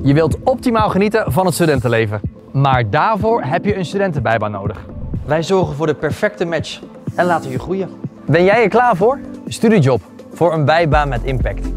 Je wilt optimaal genieten van het studentenleven. Maar daarvoor heb je een studentenbijbaan nodig. Wij zorgen voor de perfecte match en laten je groeien. Ben jij er klaar voor? Studiejob voor een bijbaan met impact.